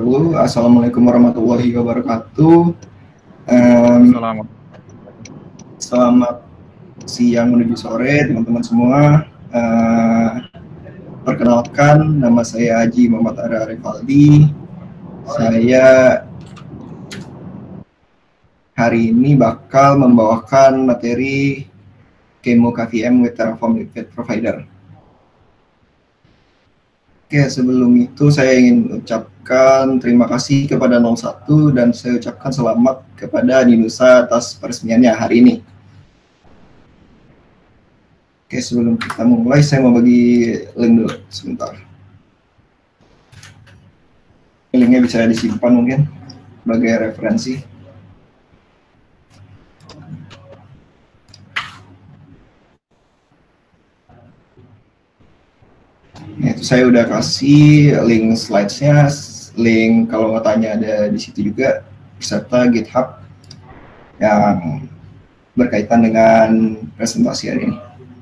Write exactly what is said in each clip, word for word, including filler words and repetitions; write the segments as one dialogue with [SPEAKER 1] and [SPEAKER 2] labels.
[SPEAKER 1] dulu. Assalamualaikum warahmatullahi wabarakatuh. Um,
[SPEAKER 2] Selamat.
[SPEAKER 1] Selamat siang menuju sore teman-teman semua. Uh, perkenalkan, nama saya Haji Muhammad Ara Rivaldi. Saya hari ini bakal membawakan materi Kemo K V M with Terraform Liquid Provider. Oke, sebelum itu saya ingin ucapkan terima kasih kepada nol satu dan saya ucapkan selamat kepada Ninusa atas peresmiannya hari ini. Oke, sebelum kita mulai saya mau bagi link dulu sebentar. Linknya bisa disimpan mungkin sebagai referensi. Itu saya udah kasih link slides-nya, link kalau mau tanya ada di situ juga, beserta GitHub yang berkaitan dengan presentasi hari ini.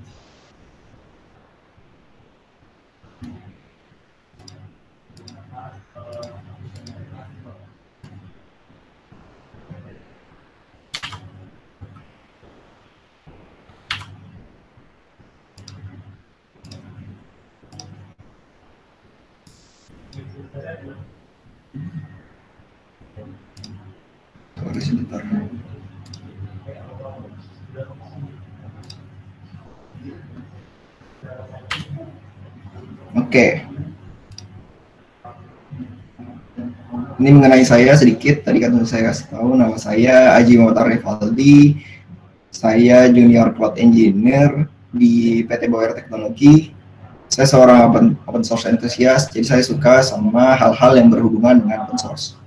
[SPEAKER 1] Sorry sebentar. Oke. Ini mengenai saya sedikit. Tadi kan saya kasih tahu nama saya Haji Muhammad Ara Rivaldi. Saya junior cloud engineer di P T Boer Teknologi. Saya seorang open, open source enthusiast, jadi saya suka sama hal-hal yang berhubungan dengan open source.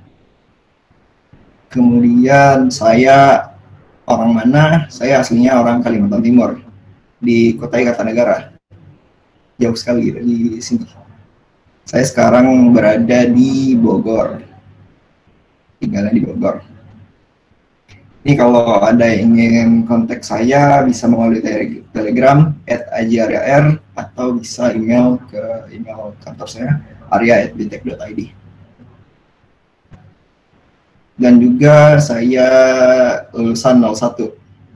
[SPEAKER 1] Kemudian saya orang mana? Saya aslinya orang Kalimantan Timur, di Kutai Kartanegara. Jauh sekali dari sini. Saya sekarang berada di Bogor. Tinggalnya di Bogor. Ini kalau ada yang ingin kontak saya bisa melalui Telegram at ajiaryaR atau bisa email ke email kantor saya arya at btech dot i d. Dan juga saya lulusan nol satu.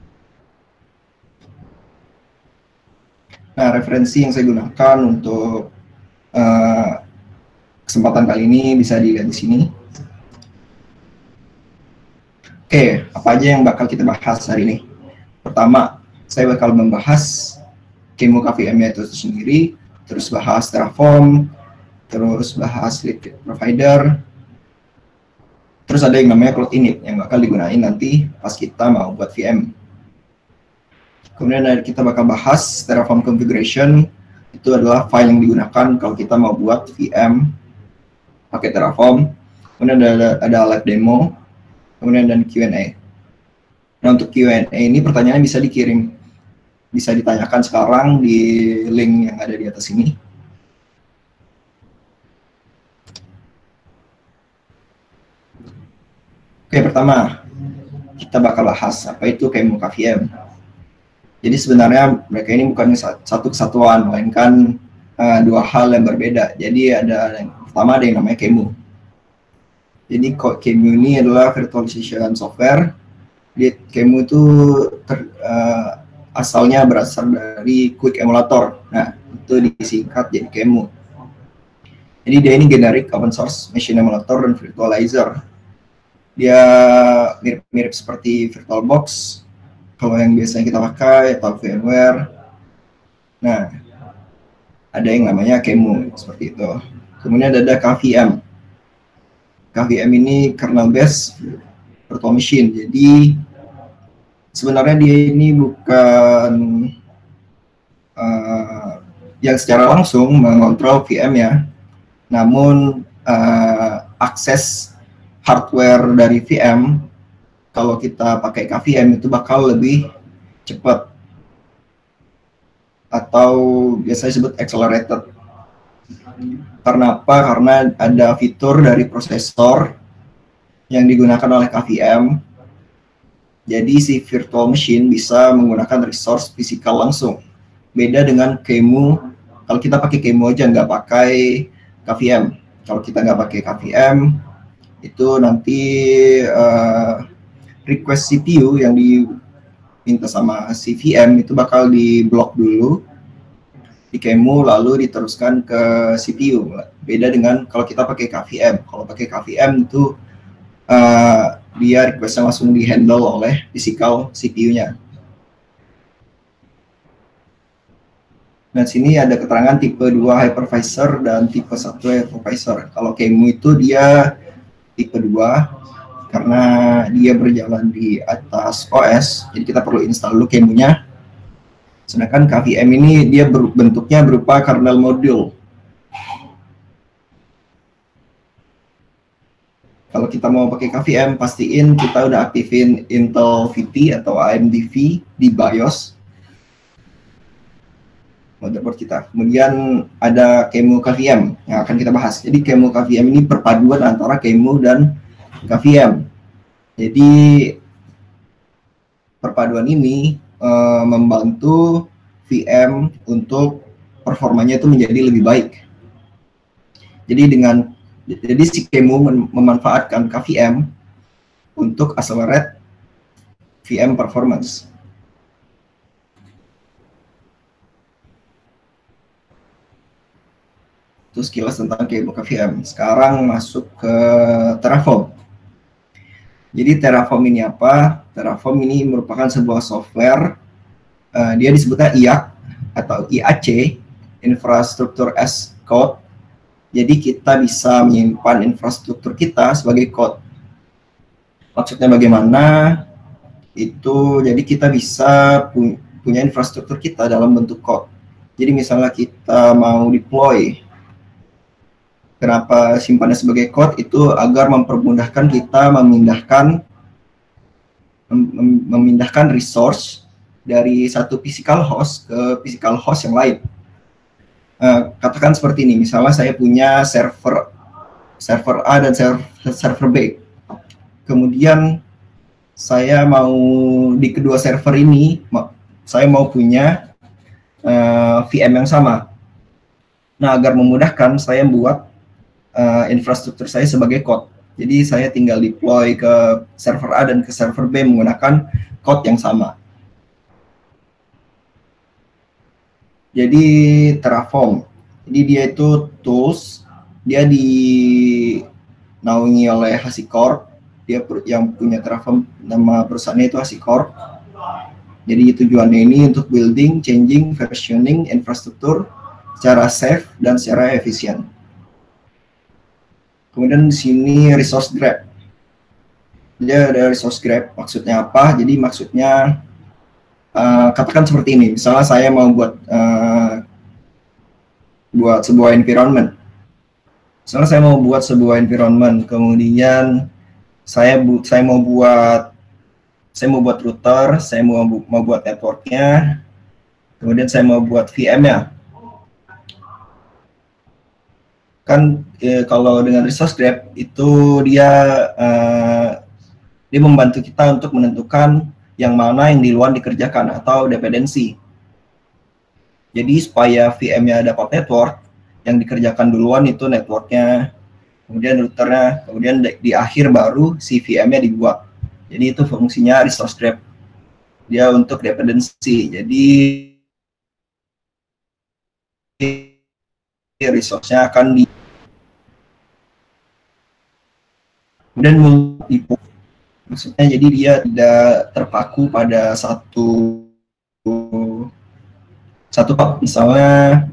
[SPEAKER 1] Nah, referensi yang saya gunakan untuk uh, kesempatan kali ini bisa dilihat di sini. Oke, apa aja yang bakal kita bahas hari ini? Pertama, saya bakal membahas Kemo K V M-nya itu sendiri, terus bahas Terraform, terus bahas Liquid Provider, terus ada yang namanya Cloud Init yang bakal digunain nanti pas kita mau buat V M. Kemudian kita bakal bahas Terraform Configuration, itu adalah file yang digunakan kalau kita mau buat V M pakai Terraform. Kemudian ada, ada live demo, kemudian dan Q and A. Nah, untuk Q and A ini pertanyaan bisa dikirim, bisa ditanyakan sekarang di link yang ada di atas ini. Oke, pertama kita bakal bahas apa itu Kemo K V M. Jadi sebenarnya mereka ini bukan satu kesatuan, melainkan uh, dua hal yang berbeda. Jadi ada yang pertama ada yang namanya Kemo. Jadi Kemo ini adalah virtualization software. Di Kemo itu ter, uh, asalnya berasal dari Quick Emulator. Nah, itu disingkat jadi Kemo. Jadi dia ini generic open source machine emulator dan virtualizer. Dia mirip-mirip seperti VirtualBox kalau yang biasanya kita pakai atau VMware. Nah, ada yang namanya Kemo seperti itu. Kemudian ada K V M. K V M ini kernel based virtual machine. Jadi sebenarnya dia ini bukan uh, yang secara langsung mengontrol V M ya, namun uh, akses hardware dari V M kalau kita pakai K V M itu bakal lebih cepat atau biasanya disebut accelerated. Karena apa? Karena ada fitur dari prosesor yang digunakan oleh K V M. Jadi si virtual machine bisa menggunakan resource fisikal langsung. Beda dengan Kemo, kalau kita pakai Kemo aja nggak pakai K V M. Kalau kita nggak pakai K V M, itu nanti uh, request C P U yang diminta sama si V M itu bakal diblok dulu di Qemu, lalu diteruskan ke C P U. Beda dengan kalau kita pakai K V M. Kalau pakai K V M itu uh, dia requestnya langsung di-handle oleh physical C P U-nya. Nah, sini ada keterangan tipe dua hypervisor dan tipe satu hypervisor. Kalau Qemu itu dia tipe dua karena dia berjalan di atas O S, jadi kita perlu install dulu Qemu-nya. Sedangkan K V M ini dia ber, bentuknya berupa kernel module. Kalau kita mau pakai K V M, pastiin kita udah aktifin Intel V T atau A M D V di BIOS motherboard kita. Kemudian ada Qemu K V M yang akan kita bahas. Jadi Qemu K V M ini perpaduan antara Qemu dan K V M. Jadi perpaduan ini uh, membantu V M untuk performanya itu menjadi lebih baik. Jadi dengan jadi si Qemu mem memanfaatkan K V M untuk accelerate V M performance. Itu sekilas tentang Qemu K V M. Sekarang masuk ke Terraform. Jadi Terraform ini apa? Terraform ini merupakan sebuah software, uh, dia disebutnya I A C atau I A C, Infrastructure as Code. Jadi kita bisa menyimpan infrastruktur kita sebagai code. Maksudnya bagaimana? Itu jadi kita bisa pu punya infrastruktur kita dalam bentuk code. Jadi misalnya kita mau deploy, kenapa simpannya sebagai code? Itu agar mempermudahkan kita memindahkan mem memindahkan resource dari satu physical host ke physical host yang lain. Uh, katakan seperti ini, misalnya saya punya server server A dan server, server B. Kemudian saya mau di kedua server ini, saya mau punya uh, V M yang sama. Nah, agar memudahkan, saya buat uh, infrastruktur saya sebagai code. Jadi saya tinggal deploy ke server A dan ke server B menggunakan code yang sama. Jadi Terraform, jadi dia itu tools, dia dinaungi oleh HashiCorp, dia yang punya Terraform, nama perusahaannya itu HashiCorp. Jadi tujuannya ini untuk building, changing, versioning infrastruktur secara safe dan secara efisien. Kemudian di sini resource grab. Dia ada resource grab, maksudnya apa? Jadi maksudnya Uh, katakan seperti ini, misalnya saya mau buat uh, buat sebuah environment. Misalnya saya mau buat sebuah environment, kemudian saya bu saya mau buat saya mau buat router, saya mau mau buat networknya, kemudian saya mau buat V M-nya. Kan eh, kalau dengan resource grab itu dia uh, dia membantu kita untuk menentukan yang mana yang di luar dikerjakan atau dependensi. Jadi supaya V M-nya dapat network, yang dikerjakan duluan itu networknya, kemudian routernya, kemudian di akhir baru si V M-nya dibuat. Jadi itu fungsinya resource grab. Dia untuk dependensi. Jadi resource-nya akan di kemudian multi maksudnya jadi dia tidak terpaku pada satu satu misalnya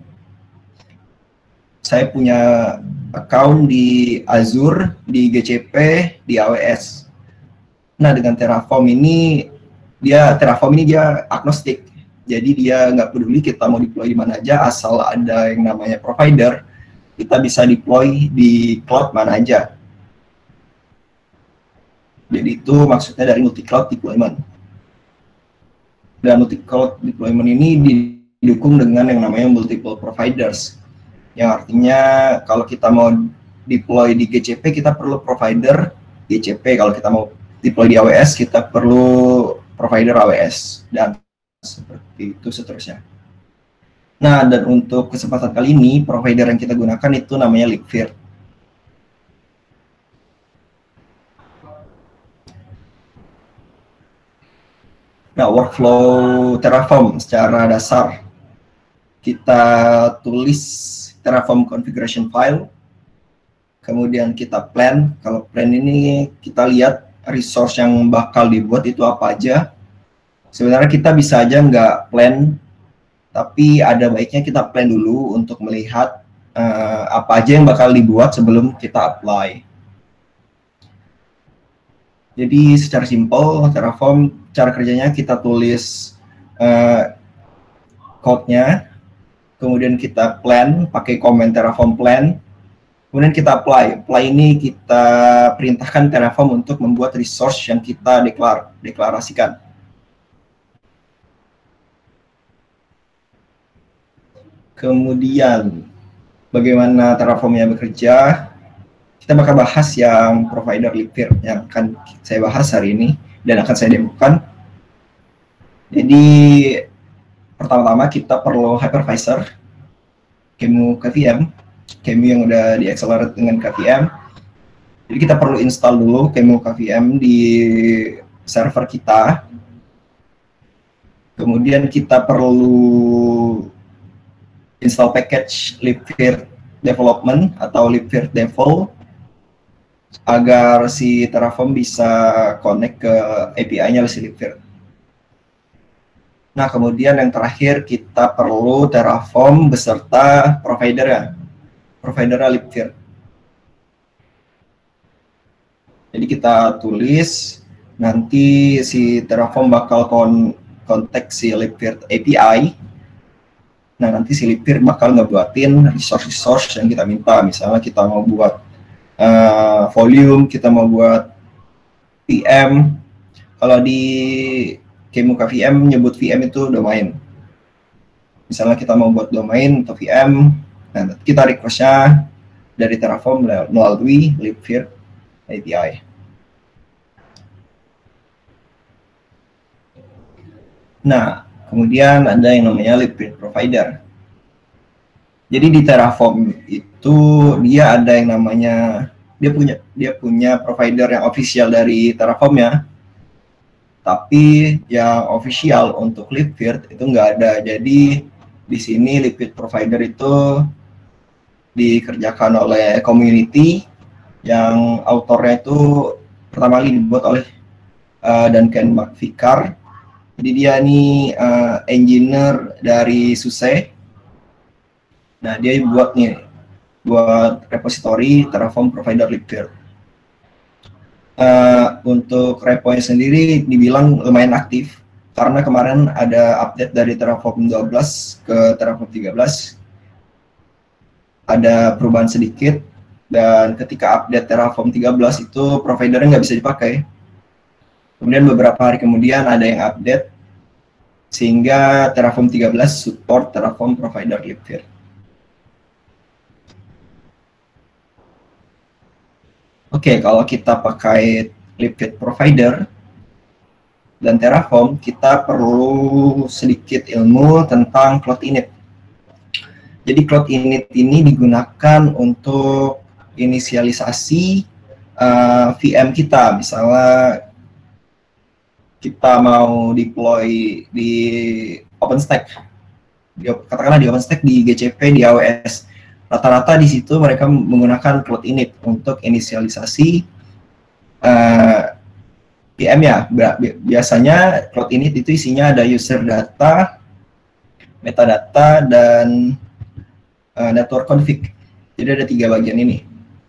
[SPEAKER 1] saya punya account di Azure, di G C P, di A W S. Nah dengan Terraform ini dia Terraform ini dia agnostik, jadi dia nggak peduli kita mau deploy di mana aja, asal ada yang namanya provider kita bisa deploy di cloud mana aja. Jadi itu maksudnya dari multi-cloud deployment. Dan multi-cloud deployment ini didukung dengan yang namanya multiple providers. Yang artinya kalau kita mau deploy di G C P, kita perlu provider G C P. Kalau kita mau deploy di A W S, kita perlu provider A W S. Dan seperti itu seterusnya. Nah, dan untuk kesempatan kali ini, provider yang kita gunakan itu namanya Linkfear. Nah, workflow Terraform secara dasar, kita tulis Terraform configuration file, kemudian kita plan. Kalau plan ini kita lihat resource yang bakal dibuat itu apa aja. Sebenarnya kita bisa aja nggak plan, tapi ada baiknya kita plan dulu untuk melihat uh, apa aja yang bakal dibuat sebelum kita apply. Jadi secara simpel, Terraform cara kerjanya kita tulis uh, code-nya, kemudian kita plan pakai komen Terraform plan, kemudian kita apply. Apply ini kita perintahkan Terraform untuk membuat resource yang kita deklar deklarasikan. Kemudian bagaimana Terraformnya bekerja, kita bakal bahas yang provider libvirt yang akan saya bahas hari ini dan akan saya demokan. Jadi pertama-tama kita perlu hypervisor Qemu K V M, Qemu yang udah di-accelerate dengan K V M. Jadi kita perlu install dulu Qemu K V M di server kita. Kemudian kita perlu install package libvirt development atau libvirt devel agar si Terraform bisa connect ke A P I-nya si libvirt. Nah, kemudian yang terakhir kita perlu Terraform beserta provider-nya, provider libvirt. Jadi kita tulis, nanti si Terraform bakal kon kontak si libvirt A P I. Nah, nanti si libvirt bakal ngebuatin resource-resource yang kita minta. Misalnya kita mau buat uh, volume, kita mau buat V M. Kalau di Qemu K V M nyebut V M itu domain. Misalnya kita mau buat domain atau V M, nah kita request-nya dari Terraform melalui libvirt A P I. Nah, kemudian ada yang namanya libvirt provider. Jadi di Terraform itu dia ada yang namanya dia punya dia punya provider yang official dari Terraform ya. Tapi yang official untuk libvirt itu nggak ada. Jadi di sini libvirt provider itu dikerjakan oleh community yang autornya itu pertama kali dibuat oleh uh, Duncan McVicar. Jadi dia ini uh, engineer dari SUSE. Nah, dia buat nih, buat repository Terraform provider libvirt. Uh, untuk repo sendiri dibilang lumayan aktif, karena kemarin ada update dari Terraform dua belas ke Terraform tiga belas. Ada perubahan sedikit, dan ketika update Terraform tiga belas itu providernya nggak bisa dipakai. Kemudian beberapa hari kemudian ada yang update, sehingga Terraform tiga belas support Terraform provider libvirt. Oke, okay, kalau kita pakai libvirt provider dan Terraform, kita perlu sedikit ilmu tentang cloud init. Jadi cloud init ini digunakan untuk inisialisasi uh, V M kita. Misalnya kita mau deploy di OpenStack, di, katakanlah di OpenStack, di G C P, di A W S. Rata-rata di situ mereka menggunakan cloud init untuk inisialisasi uh, V M ya. Biasanya cloud init itu isinya ada user data, metadata, dan uh, network config. Jadi ada tiga bagian ini.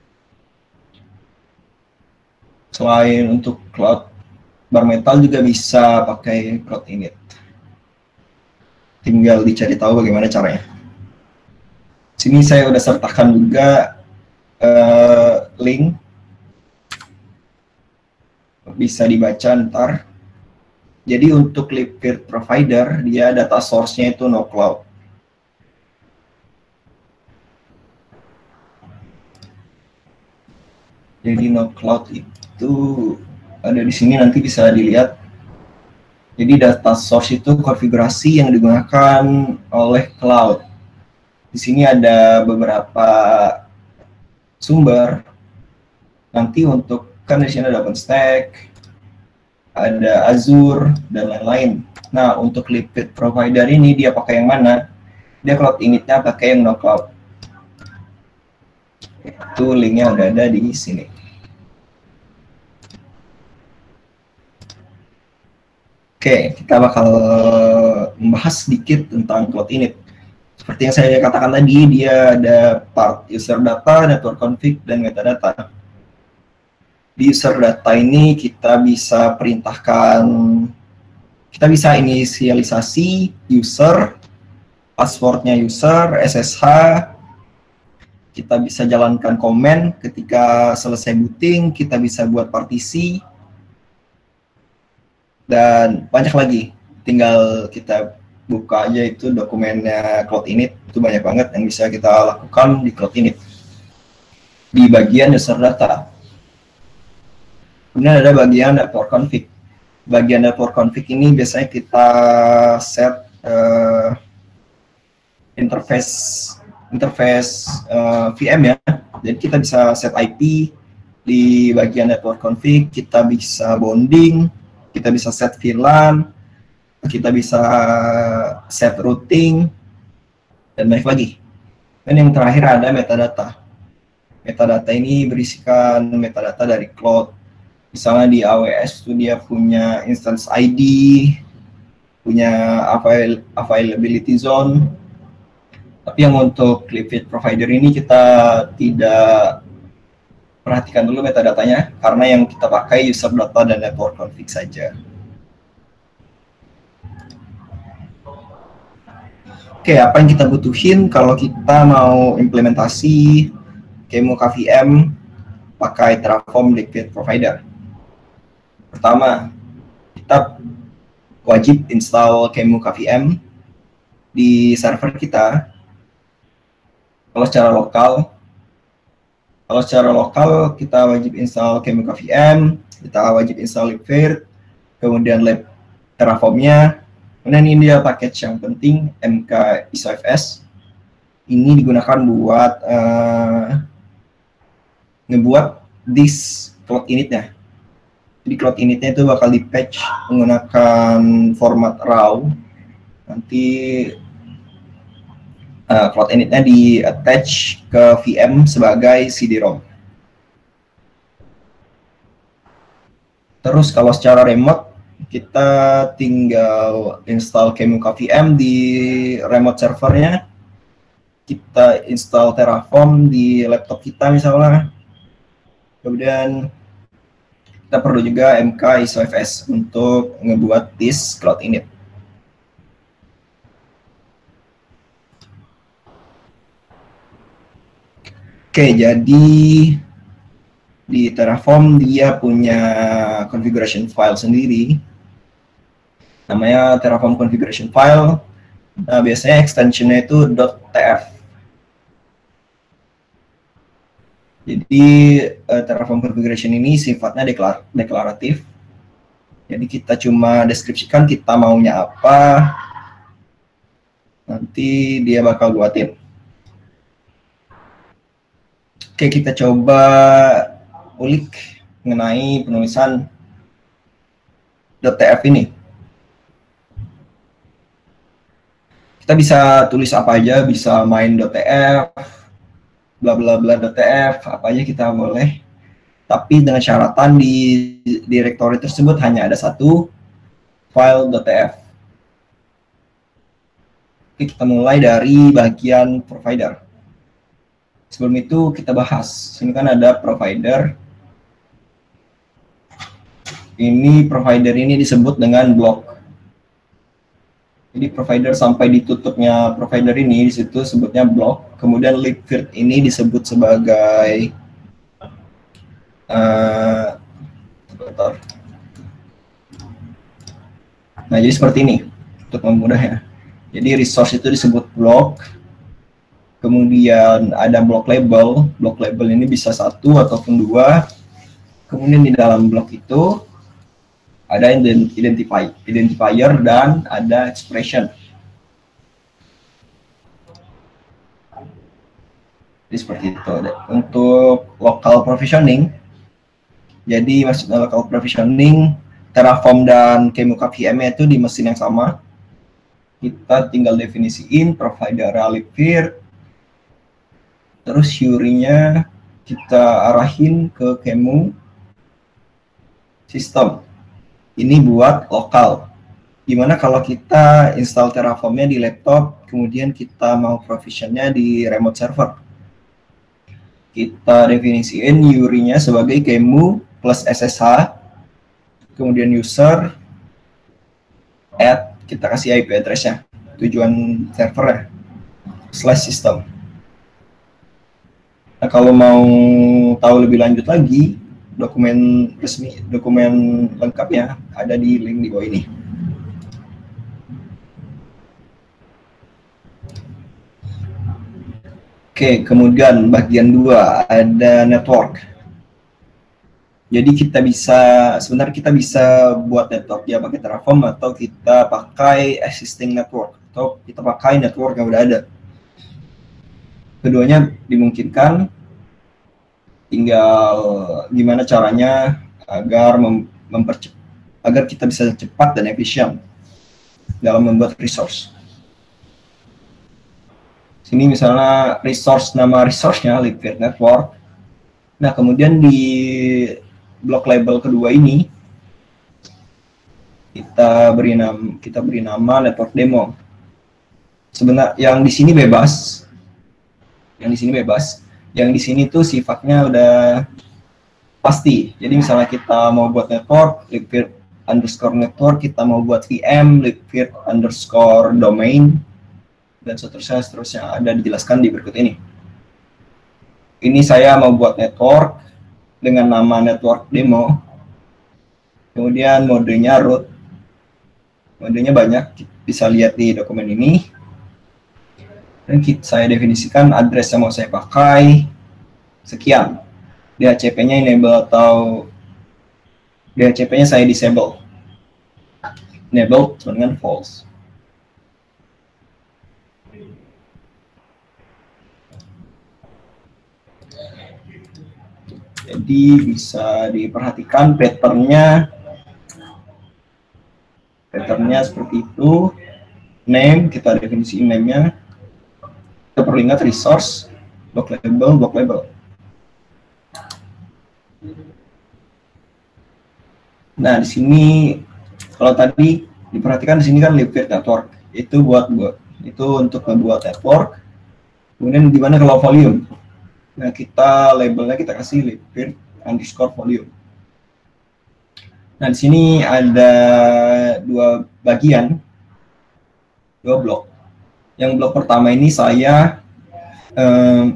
[SPEAKER 1] Selain untuk cloud bare metal juga bisa pakai cloud init. Tinggal dicari tahu bagaimana caranya. Sini saya udah sertakan juga uh, link, bisa dibaca ntar. Jadi untuk libvirt provider, dia data source-nya itu NoCloud. Jadi NoCloud itu ada di sini, nanti bisa dilihat. Jadi data source itu konfigurasi yang digunakan oleh cloud. Di sini ada beberapa sumber. Nanti untuk, kan di sini ada OpenStack, ada Azure, dan lain-lain. Nah, untuk Liquid Provider ini dia pakai yang mana? Dia cloud initnya pakai yang no cloud. Itu linknya udah ada di sini. Oke, kita bakal membahas sedikit tentang cloud init. Seperti yang saya katakan tadi, dia ada part user data, network config, dan metadata. Di user data ini kita bisa perintahkan, kita bisa inisialisasi user, passwordnya user, S S H, kita bisa jalankan komen ketika selesai booting, kita bisa buat partisi, dan banyak lagi. Tinggal kita buka aja itu dokumennya Cloud Init, itu banyak banget yang bisa kita lakukan di Cloud Init. Di bagian user data. Kemudian ada bagian network config. Bagian network config ini biasanya kita set uh, interface interface uh, V M ya. Jadi kita bisa set I P di bagian network config, kita bisa bonding, kita bisa set V LAN, kita bisa set routing, dan banyak lagi. Dan yang terakhir ada metadata. Metadata ini berisikan metadata dari cloud. Misalnya di A W S itu dia punya instance I D, punya avail availability zone. Tapi yang untuk Liquid Provider ini kita tidak perhatikan dulu metadatanya, karena yang kita pakai user data dan network config saja. Oke, apa yang kita butuhin kalau kita mau implementasi Qemu K V M pakai Terraform Liquid Provider? Pertama, kita wajib install Qemu K V M di server kita. Kalau secara lokal, kalau secara lokal kita wajib install Qemu K V M, kita wajib install libvirt, kemudian lab Terraformnya. Kemudian ini dia package yang penting, M K I S O F S. Ini digunakan buat uh, ngebuat disk cloud initnya. Jadi cloud initnya itu bakal di patch menggunakan format raw. Nanti uh, cloud initnya di attach ke V M sebagai C D ROM. Terus kalau secara remote, kita tinggal install Qemu K V M di remote servernya, kita install Terraform di laptop kita misalnya, kemudian kita perlu juga M K I S O F S untuk ngebuat disk cloud init. Oke, jadi di Terraform dia punya configuration file sendiri, namanya Terraform configuration file. Nah, biasanya extensionnya itu .tf. Jadi uh, Terraform configuration ini sifatnya deklar deklaratif. Jadi kita cuma deskripsikan kita maunya apa, nanti dia bakal buatin. Oke, kita coba ulik mengenai penulisan .tf ini. Kita bisa tulis apa aja, bisa main .tf, bla bla bla .tf, apa aja kita boleh. Tapi dengan syaratan di direktori tersebut hanya ada satu file .tf. Oke, kita mulai dari bagian provider. Sebelum itu kita bahas, sini kan ada provider. Ini provider ini disebut dengan blok. Jadi provider sampai ditutupnya provider ini disitu sebutnya blok. Kemudian libvirt ini disebut sebagai uh, nah jadi seperti ini untuk memudahnya. Jadi resource itu disebut blok. Kemudian ada block label. Block label ini bisa satu ataupun dua. Kemudian di dalam blok itu ada identify, identifier dan ada expression. Jadi seperti itu. Untuk local provisioning, jadi maksudnya local provisioning, Terraform dan Kemuka V M itu di mesin yang sama. Kita tinggal definisiin provider libvirt, terus Fury-nya kita arahin ke Kemu sistem. Ini buat lokal. Gimana kalau kita install Terraform-nya di laptop, kemudian kita mau provision-nya di remote server? Kita definisiin U R I-nya sebagai Kemu plus S S H, kemudian user, add, kita kasih I P address-nya, tujuan servernya, slash system. Nah, kalau mau tahu lebih lanjut lagi, dokumen resmi, dokumen lengkapnya ada di link di bawah ini. Oke, kemudian bagian dua ada network. Jadi kita bisa, sebenarnya kita bisa buat network ya pakai Terraform, atau kita pakai existing network, atau kita pakai network yang udah ada. Keduanya dimungkinkan, tinggal gimana caranya agar mem mempercepat, agar kita bisa cepat dan efisien dalam membuat resource. Sini misalnya resource, nama resource-nya libvirt network. Nah, kemudian di blok label kedua ini kita beri nama kita beri nama network demo. Sebenarnya yang di sini bebas. Yang di sini bebas. Yang di sini tuh sifatnya udah pasti. Jadi misalnya kita mau buat network libvirt underscore network, kita mau buat V M libvirt underscore domain, dan seterusnya seterusnya ada dijelaskan di berikut ini. Ini saya mau buat network dengan nama network demo, kemudian modenya root, modenya banyak, bisa lihat di dokumen ini, dan kita, saya definisikan address yang mau saya pakai sekian, D H C P-nya enable atau D H C P-nya saya disable, enable dengan false. Jadi bisa diperhatikan patternnya, patternnya seperti itu. Name, kita definisi name-nya. Kita perlu ingat resource, block label, block label. Nah, di sini kalau tadi diperhatikan di sini kan libvirt network, itu buat buat itu untuk membuat network. Kemudian di mana kalau volume? Nah, kita labelnya kita kasih libvirt underscore volume. Nah, di sini ada dua bagian, dua blok. Yang blok pertama ini saya um,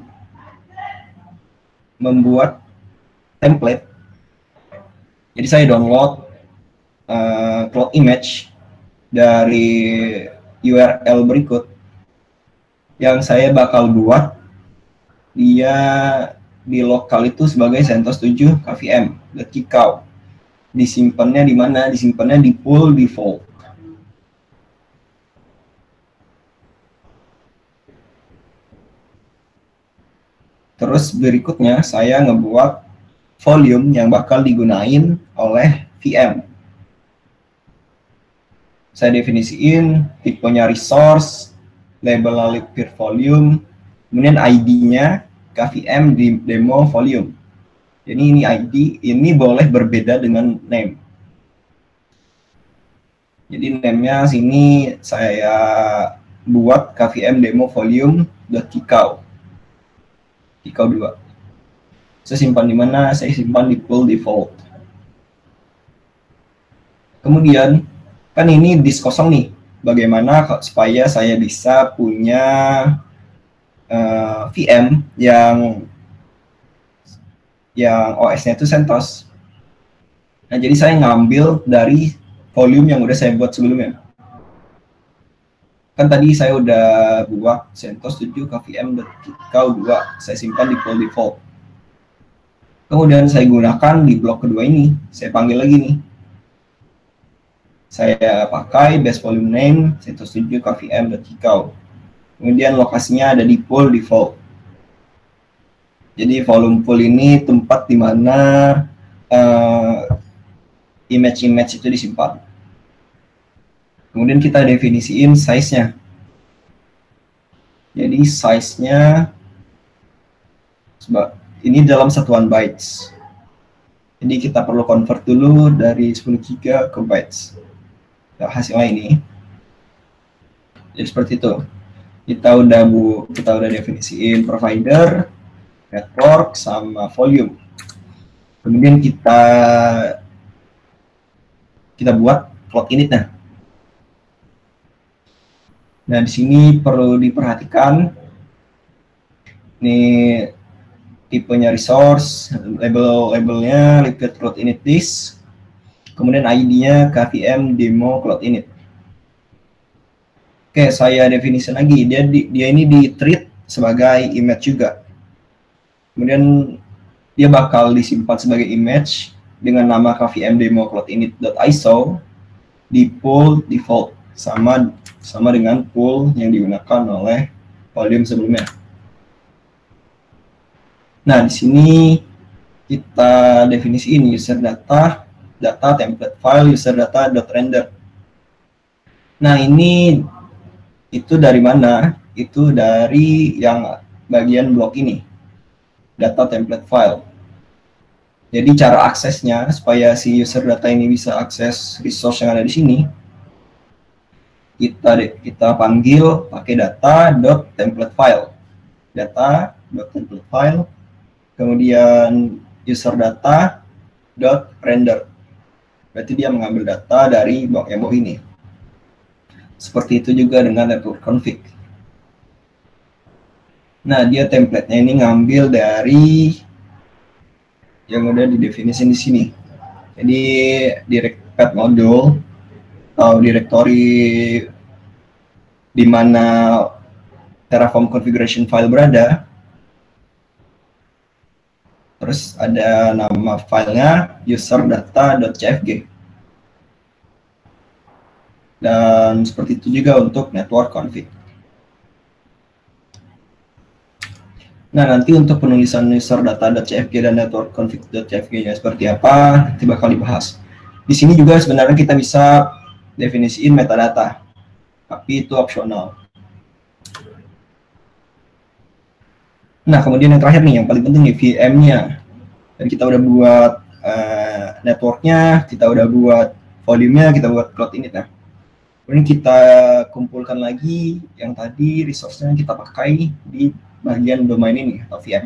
[SPEAKER 1] membuat template. Jadi saya download uh, cloud image dari U R L berikut yang saya bakal buat. Dia di lokal itu sebagai CentOS tujuh K V M .kikau. Disimpannya di mana? Disimpannya di pool default. Terus berikutnya saya ngebuat volume yang bakal digunain oleh V M. Saya definisiin tipenya resource, label libvirt volume, kemudian I D-nya K V M di demo volume. Jadi ini I D, ini boleh berbeda dengan name. Jadi name-nya sini saya buat K V M demo volume .kikau. Kikau dua. Saya simpan di mana? Saya simpan di pool default. Kemudian kan ini disk kosong nih. Bagaimana supaya saya bisa punya Uh, V M yang yang O S-nya itu CentOS. Nah, jadi saya ngambil dari volume yang udah saya buat sebelumnya. Kan tadi saya udah buat CentOS tujuh K V M.kikau dua, saya simpan di pool default. Kemudian saya gunakan di blok kedua ini, saya panggil lagi nih. Saya pakai base volume name CentOS tujuh K V M.kikau. Kemudian lokasinya ada di pool default. Jadi volume pool ini tempat di mana uh, image-image itu disimpan. Kemudian kita definisiin size-nya. Jadi size-nya ini dalam satuan bytes. Jadi kita perlu convert dulu dari sepuluh giga ke bytes. Nah, hasilnya ini. Jadi seperti itu. Kita udah bu, kita udah definisiin provider, network, sama volume. Kemudian kita kita buat cloud init-nya. Nah, di sini perlu diperhatikan ini tipenya resource, label-labelnya liquid cloud init disk, kemudian I D-nya K V M demo cloud init. Oke, saya definisi lagi. Dia di, dia ini di treat sebagai image juga. Kemudian dia bakal disimpan sebagai image dengan nama K V M demo cloud init.iso di pool default sama sama dengan pool yang digunakan oleh volume sebelumnya. Nah, di sini kita definisiin user data, data template file user data dot render. Nah, ini itu dari mana? Itu dari yang bagian blok ini, data template file. Jadi cara aksesnya supaya si user data ini bisa akses resource yang ada di sini, kita kita panggil pakai data dot template file, data dot template file, kemudian user data dot render. Berarti dia mengambil data dari blok yang bawah ini. Seperti itu juga dengan network config. Nah, dia template-nya ini ngambil dari yang udah didefinisikan di sini. Jadi direct path module atau directory di mana Terraform configuration file berada. Terus ada nama filenya userdata.cfg. Dan seperti itu juga untuk network config. Nah, nanti untuk penulisan userdata.cfg dan network config.cfg-nya seperti apa, nanti bakal dibahas. Di sini juga sebenarnya kita bisa definisiin metadata, tapi itu opsional. Nah, kemudian yang terakhir nih, yang paling penting nih, V M-nya. Dan kita udah buat uh, networknya, kita udah buat volume-nya, kita buat cloud init. Nah, kemudian kita kumpulkan lagi yang tadi resource-nya kita pakai di bagian domain ini atau V M.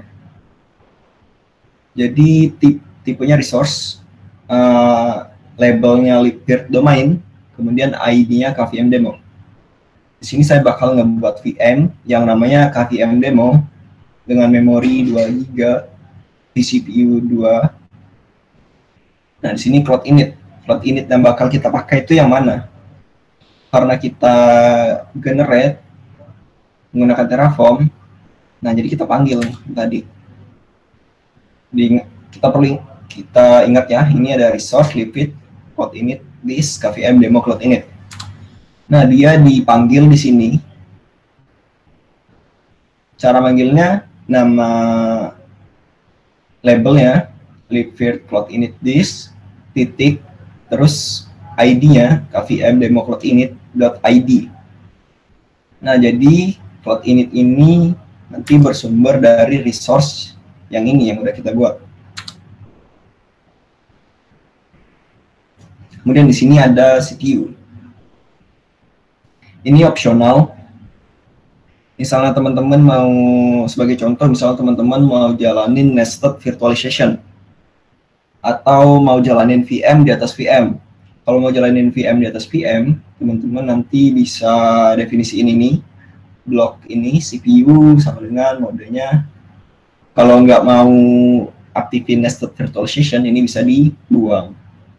[SPEAKER 1] Jadi tip, tipenya resource, uh, labelnya liquid domain, kemudian I D-nya K V M demo. Di sini saya bakal ngebuat V M yang namanya K V M demo dengan memori dua giga, di C P U dua. Nah, di sini cloud init. Cloud init yang bakal kita pakai itu yang mana? Karena kita generate menggunakan Terraform, nah jadi kita panggil nih tadi. Di, kita perlu kita ingat ya, ini ada resource liquid cloud init disk K V M demo cloud init. Nah, dia dipanggil di sini. Cara manggilnya, nama labelnya liquid cloud init disk titik terus I D-nya K V M demo cloud init dot I D. Nah, jadi cloud init ini nanti bersumber dari resource yang ini yang udah kita buat. Kemudian di sini ada C P U. Ini opsional. Misalnya teman-teman mau, sebagai contoh, misalnya teman-teman mau jalanin nested virtualization atau mau jalanin V M di atas V M. Kalau mau jalanin V M di atas V M, teman-teman nanti bisa definisiin ini, blok ini C P U sama dengan modenya. Kalau nggak mau aktifin nested virtualization, ini bisa dibuang.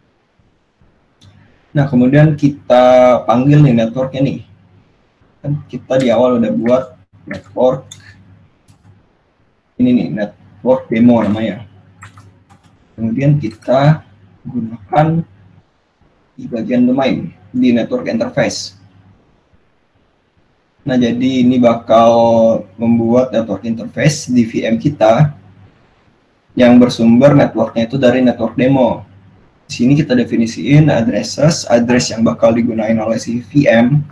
[SPEAKER 1] Nah, kemudian kita panggil nih networknya nih. Kan kita di awal udah buat network. Ini nih, network demo namanya. Kemudian kita gunakan di bagian domain, di network interface. Nah, jadi ini bakal membuat network interface di V M kita yang bersumber networknya itu dari network demo. Di sini kita definisiin addresses, address yang bakal digunain oleh si V M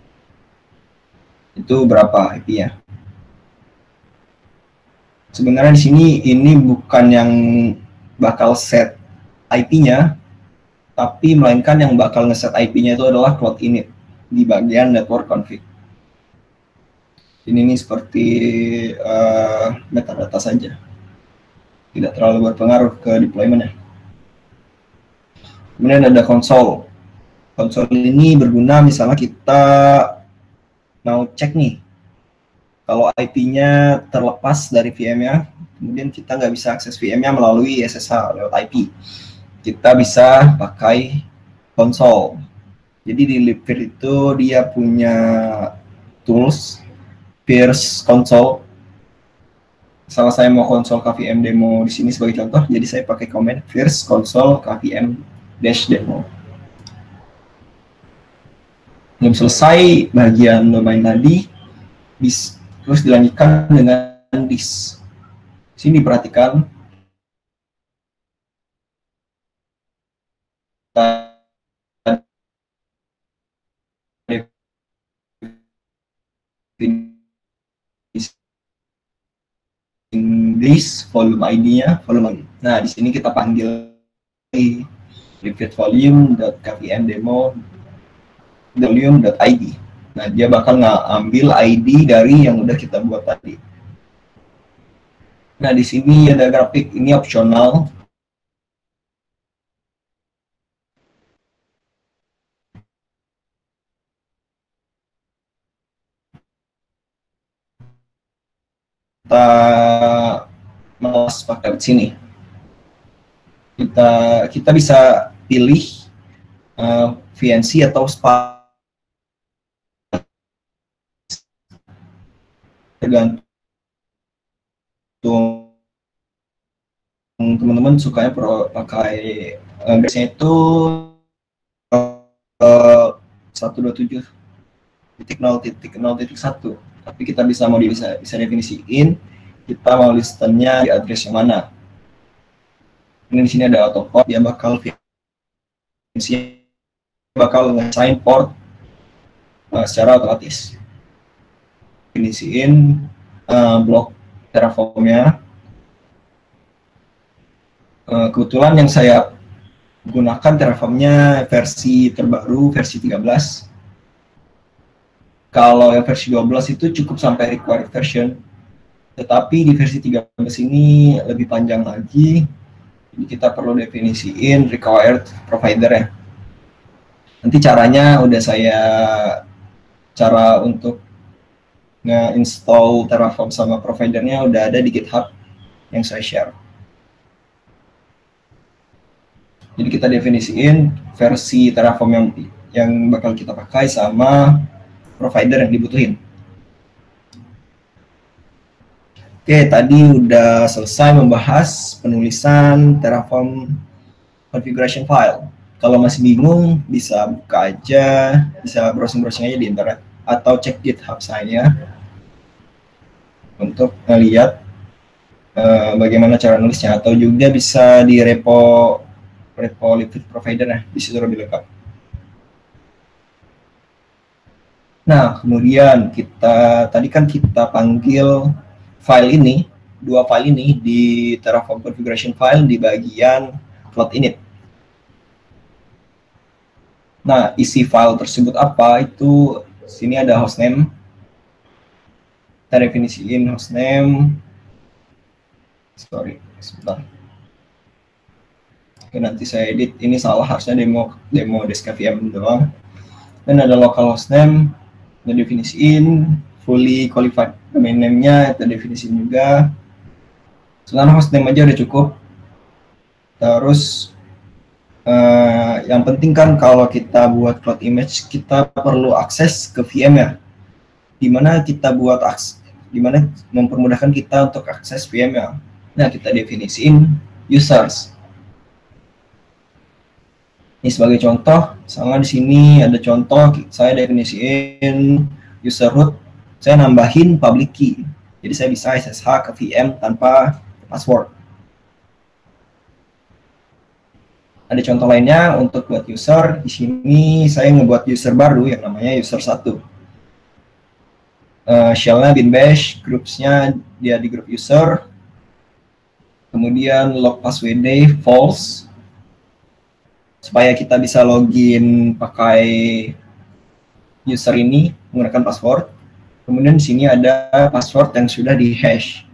[SPEAKER 1] itu berapa I P-nya. Sebenarnya di sini ini bukan yang bakal set I P-nya, tapi melainkan yang bakal ngeset I P-nya itu adalah cloud init di bagian network config. Ini nih seperti uh, metadata saja, tidak terlalu berpengaruh ke deployment-nya. Kemudian ada konsol. Konsol ini berguna misalnya kita mau cek nih, kalau I P-nya terlepas dari V M-nya, kemudian kita nggak bisa akses V M-nya melalui S S H lewat I P. Kita bisa pakai konsol. Jadi di Libvirt itu dia punya tools, Pierce Console. Misalnya saya mau konsol K V M demo di sini sebagai contoh, jadi saya pakai command Pierce Console K V M dash demo. Belum selesai bagian domain tadi, bis, terus dilanjutkan dengan dis. Sini perhatikan dis volume I D-nya, volume. Nah, di sini kita panggil Libvirt volume.kvm demo volume.id. Nah, dia bakal ngambil I D dari yang udah kita buat tadi. Nah, di sini ada grafik, ini opsional. Kita melas pakai di sini. Kita kita bisa pilih uh, V N C atau spa. Tergantung teman-teman sukanya pro, pakai uh, biasanya itu uh, seratus dua puluh tujuh titik nol titik nol titik satu, tapi kita bisa mau bisa bisa definisiin kita mau listennya di address yang mana. Ini di sini ada autoport, dia bakal V N C bakal nge-assign port uh, secara otomatis. Definisiin uh, blok Terraform-nya. Uh, kebetulan yang saya gunakan Terraform-nya versi terbaru, versi tiga belas. Kalau yang versi dua belas itu cukup sampai required version, tetapi di versi tiga belas ini lebih panjang lagi. Jadi kita perlu definisiin required provider-nya. Nanti caranya udah saya, cara untuk nge-install Terraform sama providernya udah ada di GitHub yang saya share. Jadi kita definisiin versi Terraform yang yang bakal kita pakai sama provider yang dibutuhin. Oke, tadi udah selesai membahas penulisan Terraform configuration file. Kalau masih bingung, bisa buka aja, bisa browsing-browsing aja di internet, atau cek GitHub saya untuk melihat uh, bagaimana cara nulisnya, atau juga bisa di repo repo Libvirt provider, nah di situ lebih lengkap. Nah, kemudian kita tadi kan kita panggil file ini, dua file ini di Terraform configuration file di bagian cloud init. Nah, isi file tersebut apa? Itu sini ada hostname. Kita definisiin hostname. Sorry, sebentar. Oke, nanti saya edit. Ini salah, harusnya demo demo desk V M doang. Dan ada local hostname. Kita definisiin fully qualified domain name-nya, kita definisiin juga. Sebenarnya hostname aja udah cukup. Terus Uh, yang penting kan kalau kita buat cloud image, kita perlu akses ke V M ya. Dimana kita buat akses, dimana mempermudahkan kita untuk akses V M ya. Nah, kita definisiin users. Ini sebagai contoh, misalnya di sini ada contoh, saya definisiin user root, saya nambahin public key. Jadi saya bisa S S H ke V M tanpa password. Ada contoh lainnya untuk buat user. Di sini saya ngebuat user baru yang namanya user satu. Uh, shell-nya bin bash, groups-nya dia di grup user. Kemudian log password false supaya kita bisa login pakai user ini menggunakan password. Kemudian di sini ada password yang sudah di hash.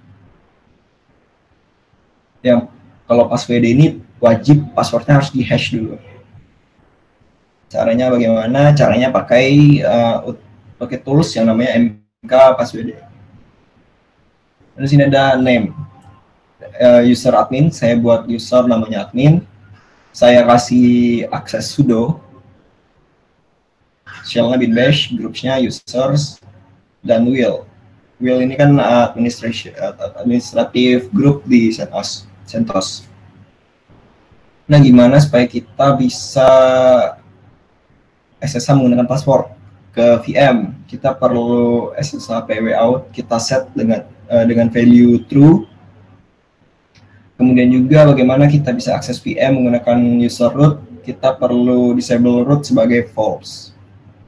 [SPEAKER 1] Yang kalau password ini wajib passwordnya harus di hash dulu. Caranya bagaimana? Caranya pakai uh, pakai tools yang namanya M K password. Di sini ada name uh, user admin. Saya buat user namanya admin. Saya kasih akses sudo. Shell-nya bin bash, groupsnya users, dan will. Will ini kan administration administratif grup di CentOS. CentOS. Nah, gimana supaya kita bisa S S H menggunakan password ke V M? Kita perlu S S H P W out, kita set dengan uh, dengan value true. Kemudian juga bagaimana kita bisa akses V M menggunakan user root, kita perlu disable root sebagai false.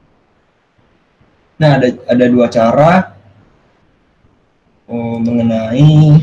[SPEAKER 1] Nah, ada ada dua cara oh, mengenai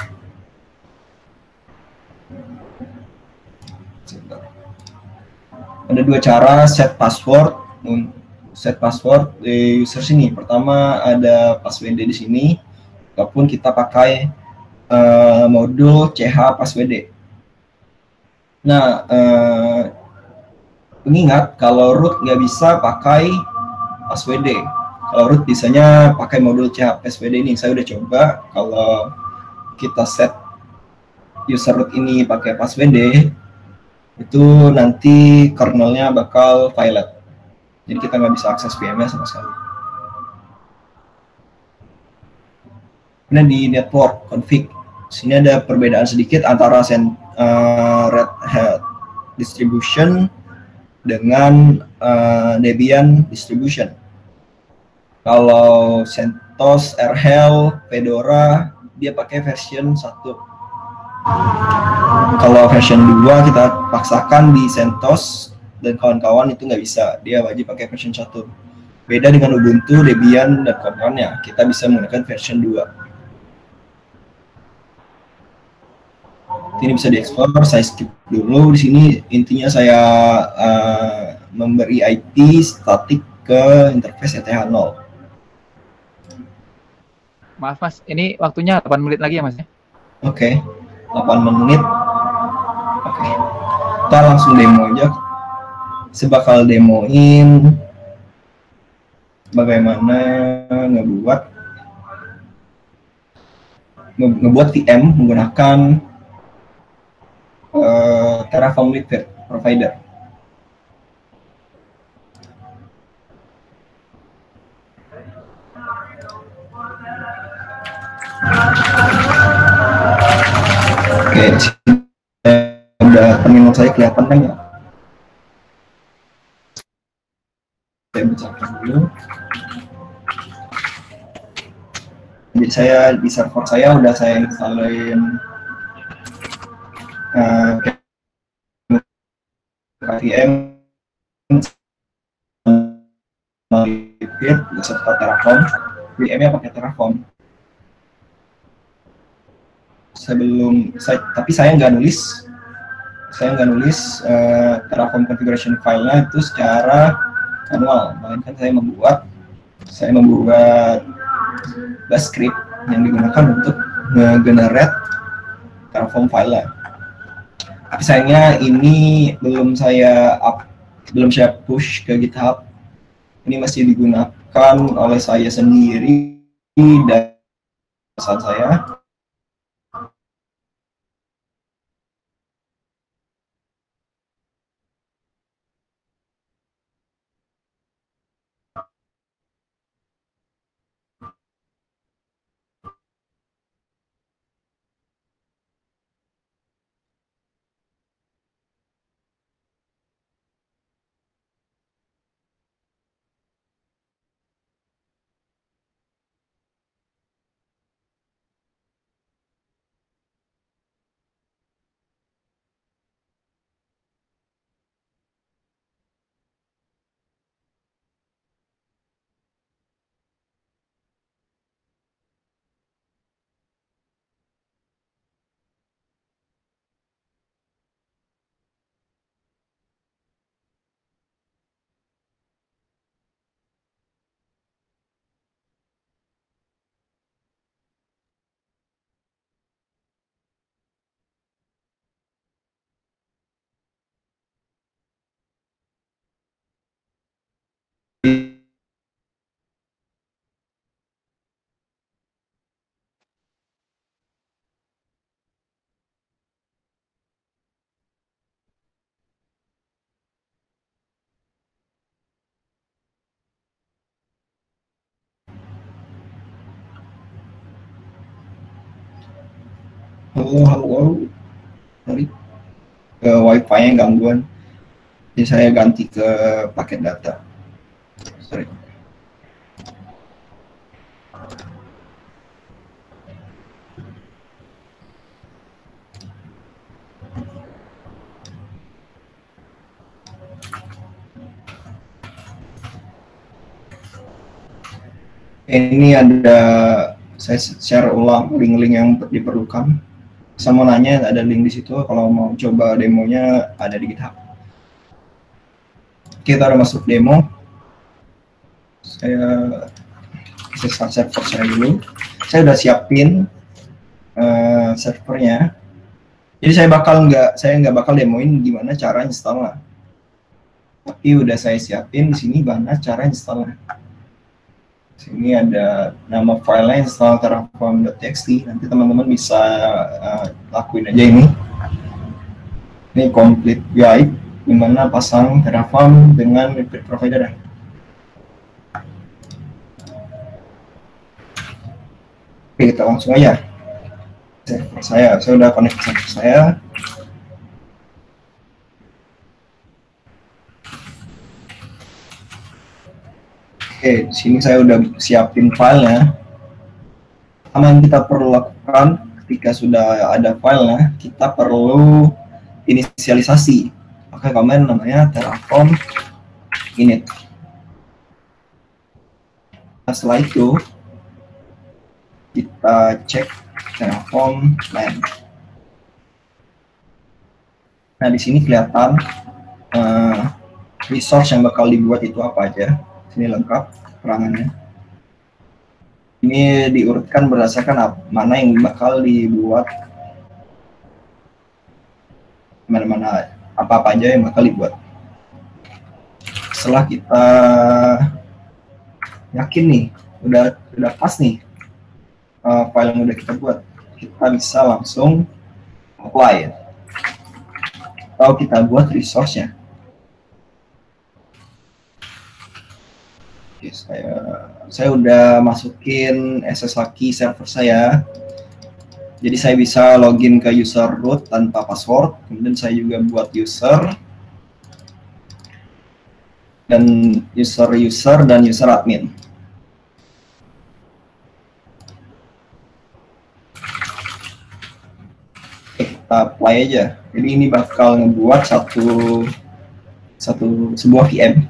[SPEAKER 1] ada dua cara set password set password di user sini. Pertama ada password di sini, ataupun kita pakai uh, modul ch password. Nah, uh, pengingat kalau root nggak bisa pakai password. Kalau root bisanya pakai modul ch password ini. Saya udah coba. Kalau kita set user root ini pakai password, itu nanti kernelnya bakal violet. Jadi kita nggak bisa akses V M-nya sama sekali. Kemudian di network config, sini ada perbedaan sedikit antara sen, uh, Red Hat distribution dengan uh, Debian distribution. Kalau CentOS, AirHel, Fedora, dia pakai version satu. Kalau version dua kita paksakan di CentOS dan kawan-kawan itu nggak bisa, dia wajib pakai version satu. Beda dengan Ubuntu, Debian, dan kawan-kawannya, kita bisa menggunakan version dua. Ini bisa dieksplor, saya skip dulu. Di sini intinya saya uh, memberi I P statik ke interface E T H nol.
[SPEAKER 2] Maaf Mas, ini waktunya delapan menit lagi ya Mas?
[SPEAKER 1] Oke, okay. delapan menit. Oke, okay. Kita langsung demo aja. Saya bakal demoin bagaimana ngebuat ngebuat V M menggunakan uh, Terraform Liquid Provider. Oke, udah terminal saya kelihatan kan ya? Saya bacakan dulu. Jadi saya di server saya udah saya installin uh, K V M beserta Terraform. V M-nya pakai Terraform. Sebelum saya, tapi saya nggak nulis, saya nggak nulis uh, Terraform configuration file-nya itu secara manual, melainkan saya membuat, saya membuat bash script yang digunakan untuk nge-generate Terraform file-nya. Tapi sayangnya ini belum saya up, belum saya push ke GitHub. Ini masih digunakan oleh saya sendiri dan pesan saya. halo halo, sorry, ke wifi-nya gangguan, jadi saya ganti ke paket data, sorry. Ini ada, saya share ulang link-link yang diperlukan. Saya mau nanya, ada link di situ. Kalau mau coba demonya ada di GitHub. Kita udah masuk demo. Saya start server saya dulu. Saya udah siapin uh, servernya. Jadi saya bakal nggak, saya nggak bakal demoin gimana cara installnya. Tapi udah saya siapin di sini gimana cara installnya. Sini ada nama filenya install terraform.txt. Nanti teman-teman bisa uh, lakuin aja ini. Ini complete guide gimana pasang Terraform dengan repeat provider. Oke, kita langsung aja. Server saya, saya udah connect server saya. Oke, di sini saya udah siapin filenya. Pertama yang kita perlu lakukan ketika sudah ada filenya, kita perlu inisialisasi. Pakai command namanya terraform init. Nah, setelah itu kita cek terraform land. Nah, di sini kelihatan uh, resource yang bakal dibuat itu apa aja. Sini lengkap keterangannya. Ini diurutkan berdasarkan mana yang bakal dibuat, mana-mana apa-apa aja yang bakal dibuat. Setelah kita yakin nih, udah udah pas nih uh, file yang udah kita buat, kita bisa langsung apply atau kita buat resource-nya. Oke, saya saya udah masukin S S H key server saya. Jadi saya bisa login ke user root tanpa password. Kemudian saya juga buat user dan user user dan user admin. Oke, kita apply aja. Jadi ini bakal ngebuat satu satu sebuah V M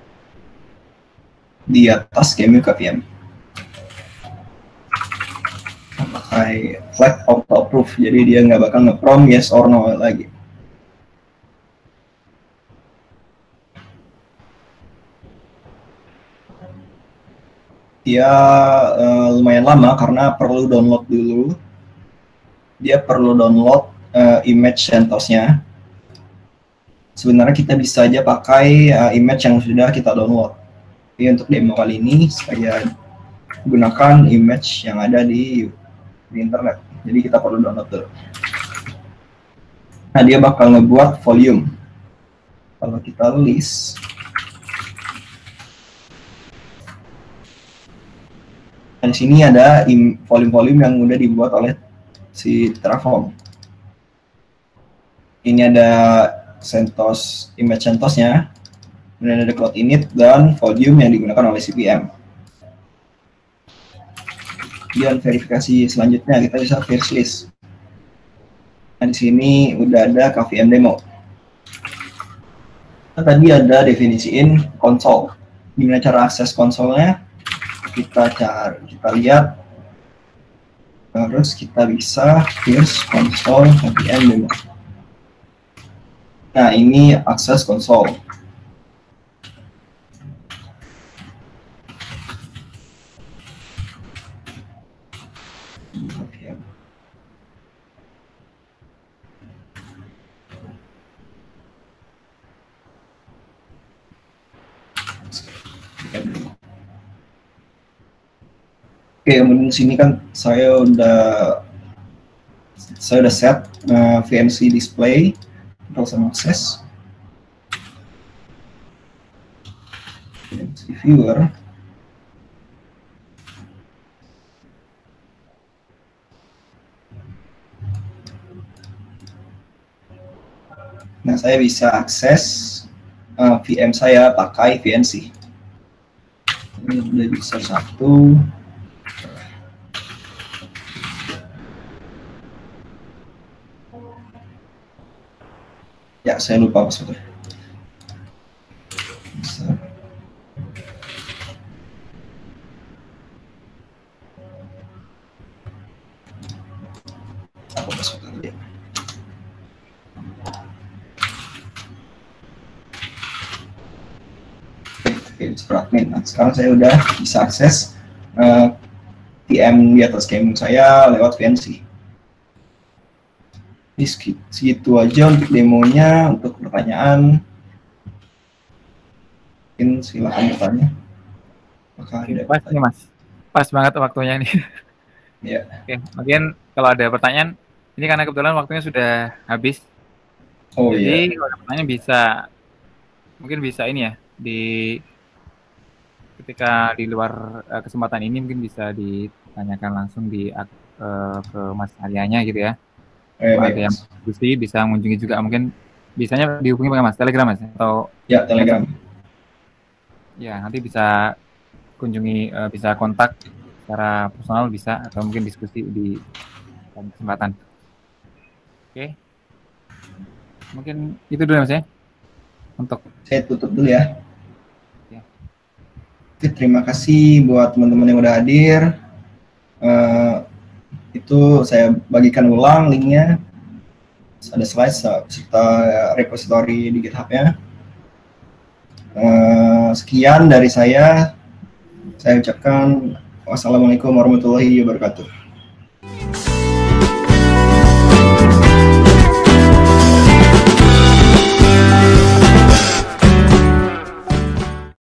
[SPEAKER 1] di atas Kemuka V M. Pakai flag auto approve, jadi dia nggak bakal nge-prompt yes or no lagi. Dia uh, lumayan lama karena perlu download dulu. Dia perlu download uh, image CentOS-nya. Sebenarnya kita bisa aja pakai uh, image yang sudah kita download. Jadi untuk demo kali ini saya gunakan image yang ada di, di internet. Jadi kita perlu download dulu. Nah, dia bakal ngebuat volume. Kalau kita list, dan di sini ada volume-volume yang udah dibuat oleh si Terraform. Ini ada CentOS, image CentOS-nya. Kemudian ada cloud init dan volume yang digunakan oleh C P M. Dan verifikasi selanjutnya kita bisa verse list. Nah, di sini udah ada K V M demo. Nah, tadi ada definisiin konsol. Gimana cara akses konsolnya? Kita cari, kita lihat. Terus kita bisa verse console K V M demo. Nah, ini akses konsol. Oke, kemudian sini kan saya udah saya udah set uh, V N C display untuk sama akses V N C viewer. saya bisa akses uh, V M saya pakai V N C. Ini udah user satu. Ya, saya lupa passwordnya. Bisa. Apa passwordnya tadi? Oke, admin. Nah, sekarang saya udah bisa akses uh, V M di atas gaming saya lewat V N C. Ini segitu aja untuk demonya. Untuk pertanyaan, mungkin silakan bertanya. Apakah ada
[SPEAKER 2] Pas nih Mas, pas banget waktunya nih.
[SPEAKER 1] Ya.
[SPEAKER 2] Oke, mungkin kalau ada pertanyaan, ini karena kebetulan waktunya sudah habis.
[SPEAKER 1] Oh
[SPEAKER 2] Jadi
[SPEAKER 1] iya.
[SPEAKER 2] kalau ada pertanyaan bisa, mungkin bisa ini ya, di ketika di luar uh, kesempatan ini mungkin bisa ditanyakan langsung di uh, ke Mas Aryanya gitu ya.
[SPEAKER 1] Eh,
[SPEAKER 2] Kalau
[SPEAKER 1] baik,
[SPEAKER 2] ada yang
[SPEAKER 1] Mas.
[SPEAKER 2] diskusi bisa mengunjungi juga, mungkin bisanya dihubungi pakai Mas Telegram Mas atau
[SPEAKER 1] Ya, Telegram.
[SPEAKER 2] ya nanti bisa kunjungi, uh, bisa kontak secara personal bisa, atau mungkin diskusi di kesempatan. Oke, mungkin itu dulu Mas ya untuk
[SPEAKER 1] Saya tutup dulu ya.
[SPEAKER 2] ya.
[SPEAKER 1] Oke, terima kasih buat teman-teman yang udah hadir. Uh, itu saya bagikan ulang linknya, ada slide serta repository di GitHub-nya. Uh, sekian dari saya. Saya ucapkan wassalamualaikum warahmatullahi wabarakatuh.